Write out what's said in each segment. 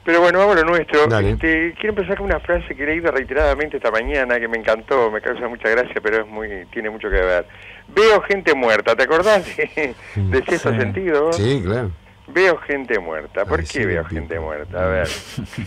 Pero bueno, vamos a lo nuestro. Dale. Quiero empezar con una frase que he leído reiteradamente esta mañana, que me encantó, me causa mucha gracia, pero tiene mucho que ver. Veo gente muerta, ¿te acordás de Sexto Sentido? Sí, claro. Veo gente muerta. ¿Por Ay, qué sí, veo Pipo. gente muerta? A ver.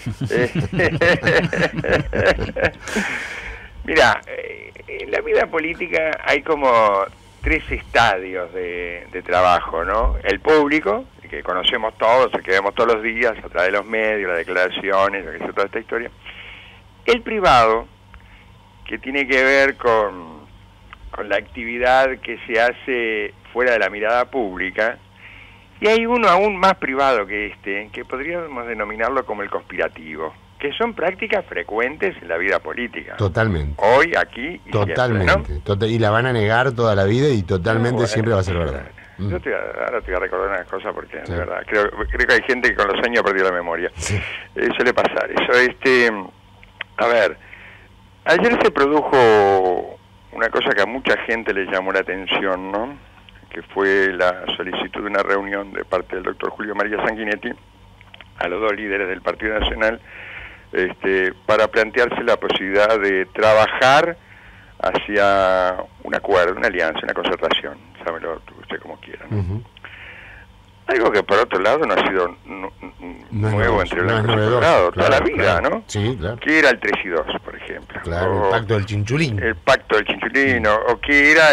Mira, en la vida política hay como tres estadios de trabajo, ¿no? El público, el que conocemos todos, el que vemos todos los días a través de los medios, las declaraciones, lo que sea, toda esta historia. El privado, que tiene que ver con la actividad que se hace fuera de la mirada pública. Y hay uno aún más privado que este, que podríamos denominarlo como el conspirativo, que son prácticas frecuentes en la vida política. Totalmente. Hoy, aquí y Totalmente. siempre, ¿no? Y la van a negar toda la vida y totalmente Bueno, siempre va a ser verdad. Yo ahora te voy a recordar una cosa porque, Sí. de verdad, creo que hay gente que con los años ha perdido la memoria. Sí. Suele pasar eso. A ver, ayer se produjo una cosa que a mucha gente le llamó la atención, ¿no? Que fue la solicitud de una reunión de parte del doctor Julio María Sanguinetti a los dos líderes del Partido Nacional para plantearse la posibilidad de trabajar hacia un acuerdo, una alianza, una concertación, sábelo usted como quiera, ¿no? Ujú. Algo que por otro lado no ha sido nuevo entre blancos y colorados toda la vida, claro. ¿no? Sí, claro. Que era el 3 y 2, por ejemplo. Claro, el pacto del chinchulín. El pacto del chinchulín, o que era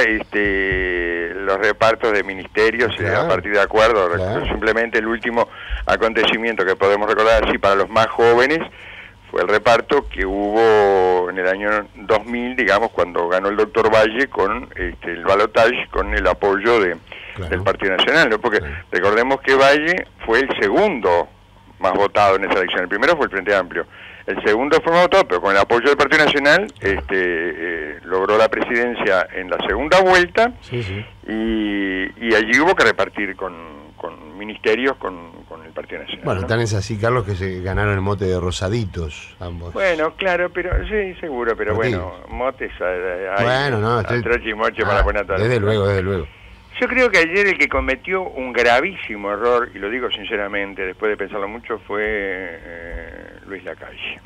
los repartos de ministerios Claro. a partir de acuerdo. Claro. Simplemente el último acontecimiento que podemos recordar así para los más jóvenes fue el reparto que hubo en el año 2000, digamos, cuando ganó el doctor Valle con el balotaje, con el apoyo del Partido Nacional, ¿no? Porque recordemos que Valle fue el segundo más votado en esa elección. El primero fue el Frente Amplio. El segundo fue más votado, pero con el apoyo del Partido Nacional logró la presidencia en la segunda vuelta. Sí, sí. Y allí hubo que repartir con ministerios con el Partido Nacional. Bueno, ¿no? tan es así, Carlos, que se ganaron el mote de rosaditos ambos. Bueno, claro, pero sí, seguro, pero bueno, motes hay, bueno, no, troche y moche para poner a todas desde las luego, desde luego. Yo creo que ayer el que cometió un gravísimo error, y lo digo sinceramente, después de pensarlo mucho, fue Luis Lacalle.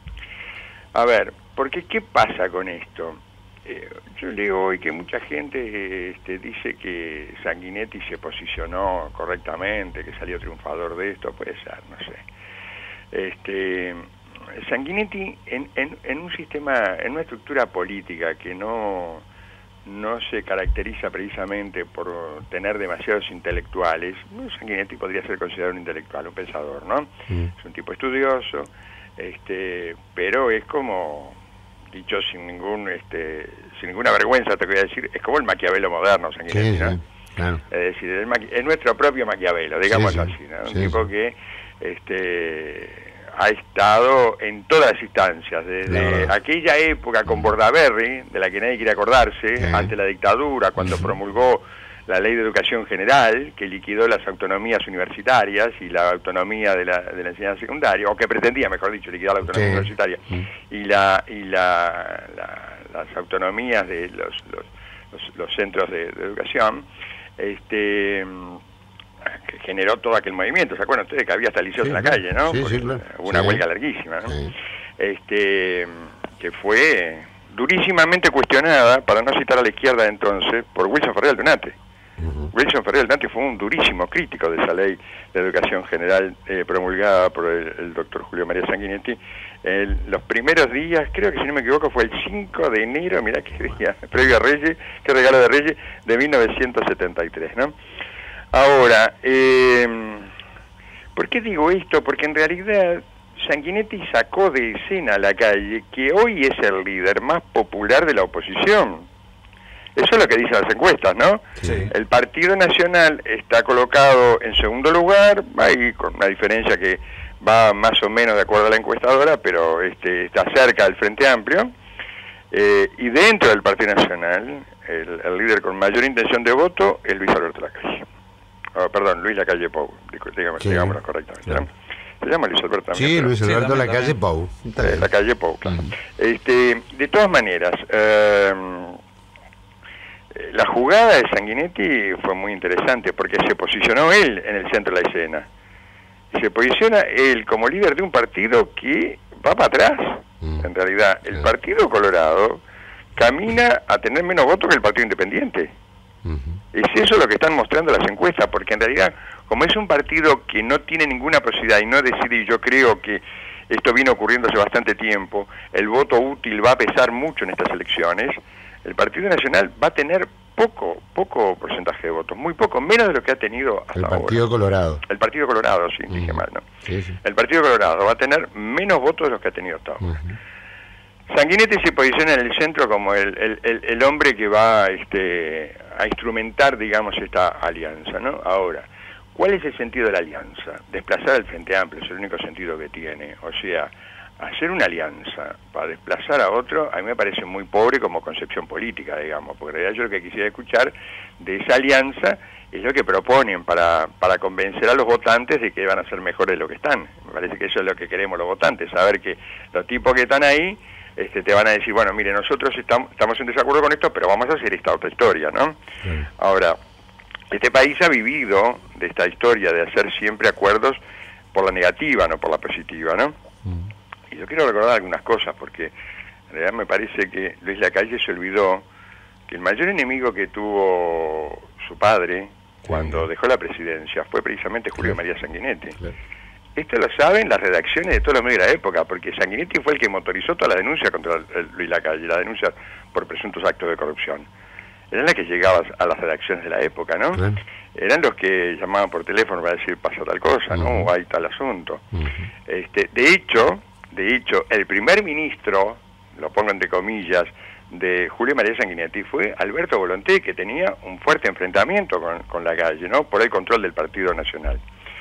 A ver, porque ¿qué pasa con esto? Yo leo hoy que mucha gente dice que Sanguinetti se posicionó correctamente, que salió triunfador de esto, puede ser, no sé. Sanguinetti en un sistema, en una estructura política que no se caracteriza precisamente por tener demasiados intelectuales. Sanguinetti podría ser considerado un intelectual, un pensador, ¿no? Es un tipo estudioso, pero es como, dicho sin ninguna vergüenza, te voy a decir, es como el Maquiavelo moderno, Sanguinetti, Sí, ¿no? sí, claro. Es decir, es nuestro propio Maquiavelo, digámoslo Sí, sí. así, ¿no? Un Sí, tipo sí. que ha estado en todas las instancias, desde aquella época con Bordaberry, de la que nadie quiere acordarse, ante la dictadura, cuando promulgó la Ley de Educación General, que liquidó las autonomías universitarias y la autonomía de la enseñanza secundaria, o que pretendía, mejor dicho, liquidar la autonomía universitaria, y las autonomías de los centros de educación, que generó todo aquel movimiento. ¿Se acuerdan ustedes que había hasta liceos en la calle, no? Sí, sí, claro. Hubo una huelga larguísima, ¿no? Que fue durísimamente cuestionada, para no citar a la izquierda de entonces, por Wilson Ferrer Aldunate. Wilson Ferrer Aldunate fue un durísimo crítico de esa ley de educación general promulgada por el doctor Julio María Sanguinetti. Los primeros días, creo que si no me equivoco fue el 5 de enero, mirá qué día, previo a Reyes, qué regalo de Reyes, de 1973, ¿no? Ahora, ¿por qué digo esto? Porque en realidad Sanguinetti sacó de escena a Lacalle, que hoy es el líder más popular de la oposición. Eso es lo que dicen las encuestas, ¿no? Sí. El Partido Nacional está colocado en segundo lugar, ahí con una diferencia que va más o menos de acuerdo a la encuestadora, pero está cerca del Frente Amplio. Y dentro del Partido Nacional, el líder con mayor intención de voto es Luis Alberto Lacalle. Perdón, Luis Lacalle Pou, digámoslo correctamente, ¿no? Se llama Luis Alberto también. Sí, Luis Alberto también, Lacalle también. Pou. Lacalle Pou, claro. De todas maneras, la jugada de Sanguinetti fue muy interesante porque se posicionó él en el centro de la escena. se posiciona él como líder de un partido que va para atrás. En realidad, el Partido Colorado camina a tener menos votos que el Partido Independiente. Es eso lo que están mostrando las encuestas, porque en realidad, como es un partido que no tiene ninguna posibilidad y no decide, y yo creo que esto viene ocurriendo hace bastante tiempo, el voto útil va a pesar mucho en estas elecciones, el Partido Nacional va a tener poco porcentaje de votos, muy poco, menos de lo que ha tenido hasta ahora. El Partido Colorado. El Partido Colorado, sí, dije mal, ¿no? Sí, sí. El Partido Colorado va a tener menos votos de los que ha tenido hasta ahora. Sanguinetti se posiciona en el centro como el hombre que va a instrumentar, digamos, esta alianza, ¿no? Ahora, ¿cuál es el sentido de la alianza? Desplazar al Frente Amplio, es el único sentido que tiene. O sea, hacer una alianza para desplazar a otro, a mí me parece muy pobre como concepción política, digamos, porque en realidad yo lo que quisiera escuchar de esa alianza es lo que proponen para convencer a los votantes de que van a ser mejores de lo que están. Me parece que eso es lo que queremos los votantes, saber que los tipos que están ahí te van a decir, bueno, mire, nosotros estamos en desacuerdo con esto, pero vamos a hacer esta otra historia, ¿no? Ahora, este país ha vivido de esta historia de hacer siempre acuerdos por la negativa, no por la positiva, ¿no? Y yo quiero recordar algunas cosas, porque en realidad me parece que Luis Lacalle se olvidó que el mayor enemigo que tuvo su padre cuando dejó la presidencia fue precisamente Julio María Sanguinetti. Esto lo saben las redacciones de todos los medios de la época, porque Sanguinetti fue el que motorizó toda la denuncia contra Luis Lacalle, la denuncia por presuntos actos de corrupción. Eran las que llegaban a las redacciones de la época, ¿no? Eran los que llamaban por teléfono para decir pasa tal cosa, ¿no? O hay tal asunto. De hecho, el primer ministro, lo pongo entre comillas, de Julio María Sanguinetti fue Alberto Volonté, que tenía un fuerte enfrentamiento con Lacalle, ¿no? Por el control del Partido Nacional.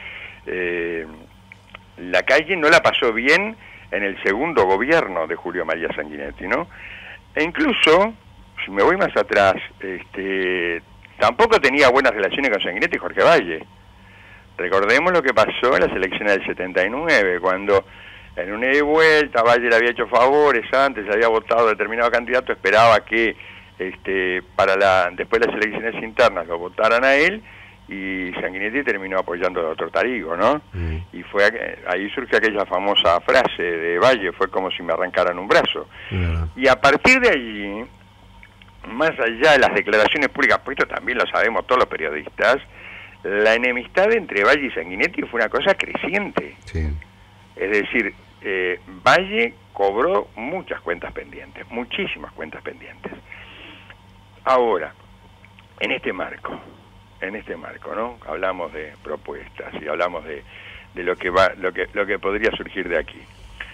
Lacalle no la pasó bien en el segundo gobierno de Julio María Sanguinetti, ¿no? E incluso, si me voy más atrás, tampoco tenía buenas relaciones con Sanguinetti y Jorge Valle. Recordemos lo que pasó en las elecciones del 79, cuando en una ida y vuelta Valle le había hecho favores antes, había votado determinado candidato, esperaba que después de las elecciones internas lo votaran a él, y Sanguinetti terminó apoyando a otro Tarigo, ¿no? Y ahí surge aquella famosa frase de Valle, fue como si me arrancaran un brazo. Y a partir de allí, más allá de las declaraciones públicas, pues esto también lo sabemos todos los periodistas, la enemistad entre Valle y Sanguinetti fue una cosa creciente. Es decir, Valle cobró muchas cuentas pendientes, muchísimas cuentas pendientes. Ahora, en este marco, ¿no? Hablamos de propuestas y hablamos de lo que podría surgir de aquí.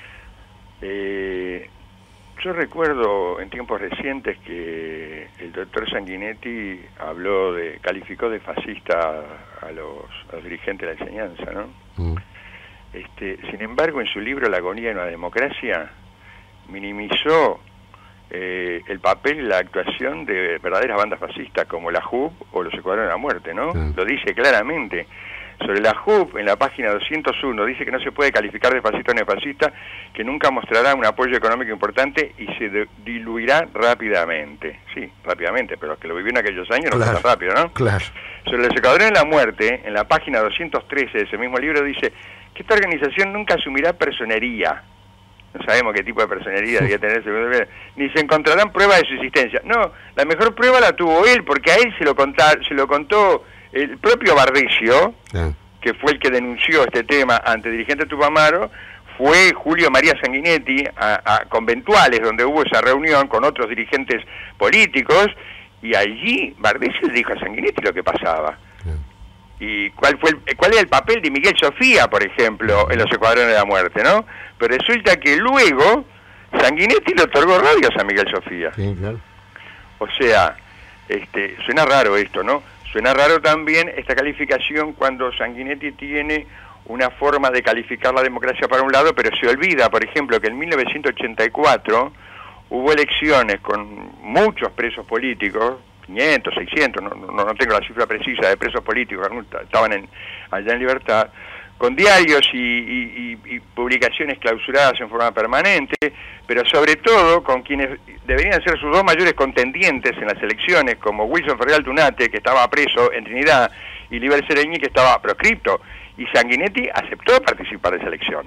Yo recuerdo en tiempos recientes que el doctor Sanguinetti calificó de fascista a los dirigentes de la enseñanza, ¿no? Sin embargo, en su libro La agonía de una democracia, minimizó el papel y la actuación de verdaderas bandas fascistas como la JUP o los Escuadrones de la Muerte, ¿no? Lo dice claramente. Sobre la JUP, en la página 201, dice que no se puede calificar de fascista o neofascista, que nunca mostrará un apoyo económico importante y se diluirá rápidamente. Sí, rápidamente, pero los que lo vivieron en aquellos años no fue tan rápido, ¿no? Sobre los Escuadrones de la Muerte, en la página 213 de ese mismo libro, dice que esta organización nunca asumirá personería. No sabemos qué tipo de personería debía tener, ni se encontrarán pruebas de su existencia. No, la mejor prueba la tuvo él, porque a él se lo contó el propio Bardecio, que fue el que denunció este tema ante el dirigente Tupamaro, fue Julio María Sanguinetti a conventuales, donde hubo esa reunión con otros dirigentes políticos, y allí Bardecio le dijo a Sanguinetti lo que pasaba. ¿Y cuál era el papel de Miguel Sofía, por ejemplo, en los Escuadrones de la Muerte, no? Pero resulta que luego Sanguinetti le otorgó radios a Miguel Sofía. Sí, claro. O sea, suena raro esto, ¿no? Suena raro también esta calificación cuando Sanguinetti tiene una forma de calificar la democracia para un lado, pero se olvida, por ejemplo, que en 1984 hubo elecciones con muchos presos políticos, 500, 600, no tengo la cifra precisa de presos políticos, estaban allá en libertad, con diarios y publicaciones clausuradas en forma permanente, pero sobre todo con quienes deberían ser sus dos mayores contendientes en las elecciones, como Wilson Ferreira Tunate, que estaba preso en Trinidad, y Liber Seregni, que estaba proscripto. y Sanguinetti aceptó participar de esa elección.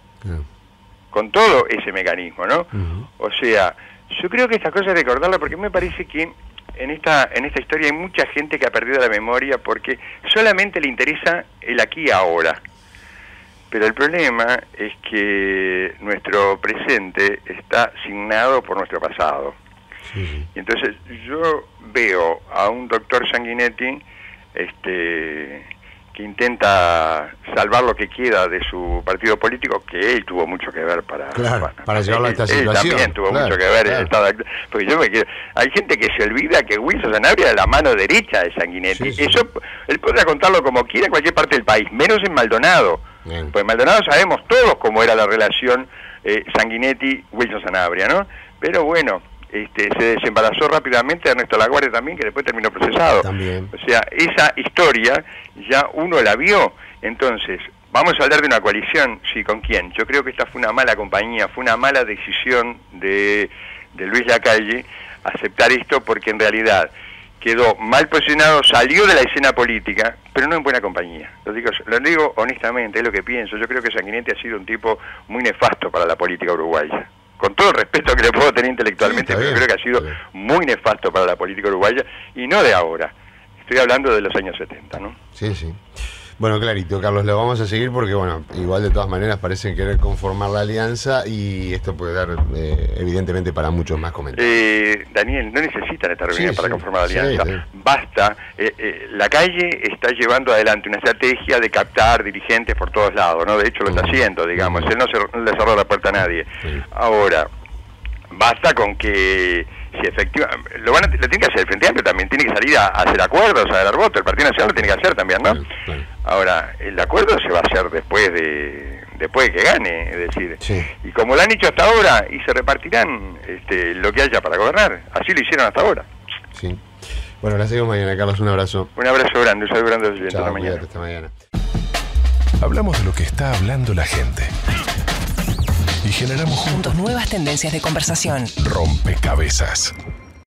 Con todo ese mecanismo, ¿no? O sea, yo creo que estas cosas hay que recordarlas porque me parece que en esta historia hay mucha gente que ha perdido la memoria porque solamente le interesa el aquí y ahora. Pero el problema es que nuestro presente está signado por nuestro pasado. Sí. Y entonces yo veo a un doctor Sanguinetti que intenta salvar lo que queda de su partido político, que él tuvo mucho que ver para llevarlo a esta situación. Él también tuvo mucho que ver. Porque hay gente que se olvida que Wilson Sanabria era la mano derecha de Sanguinetti. Sí. Eso él podrá contarlo como quiera en cualquier parte del país, menos en Maldonado. Bien. Pues en Maldonado sabemos todos cómo era la relación Sanguinetti-Wilson Sanabria, ¿no? Pero bueno, se desembarazó rápidamente Ernesto Laguardia también, que después terminó procesado. También. O sea, esa historia ya uno la vio. Entonces, vamos a hablar de una coalición, sí, ¿con quién? Yo creo que esta fue una mala compañía, fue una mala decisión de Luis Lacalle aceptar esto, porque en realidad quedó mal posicionado, salió de la escena política, pero no en buena compañía. Lo digo honestamente, es lo que pienso. Yo creo que Sanguinetti ha sido un tipo muy nefasto para la política uruguaya. Con todo el respeto que le puedo tener intelectualmente, pero creo que ha sido muy nefasto para la política uruguaya, y no de ahora. Estoy hablando de los años 70, ¿no? Sí, sí. Bueno, clarito, Carlos, lo vamos a seguir porque, bueno, igual de todas maneras parecen querer conformar la alianza y esto puede dar, evidentemente, para muchos más comentarios. Daniel, no necesitan esta reunión para conformar la alianza. Basta. Lacalle está llevando adelante una estrategia de captar dirigentes por todos lados, ¿no? De hecho, lo está haciendo, digamos. Él no le cerró la puerta a nadie. Ahora, basta con que... Si efectivamente lo tiene que hacer el Frente Amplio, también tiene que salir a hacer acuerdos, a dar voto. El Partido Nacional lo tiene que hacer también, ¿no? Ahora, el acuerdo se va a hacer después de que gane, es decir, y como lo han hecho hasta ahora, y se repartirán lo que haya para gobernar. Así lo hicieron hasta ahora. Sí. Bueno, la seguimos mañana, Carlos, un abrazo. Un abrazo grande, un saludo grande a los oyentes. Chao, mañana. Hasta mañana. Hablamos de lo que está hablando la gente. Y generamos juntos nuevas tendencias de conversación. Rompecabezas.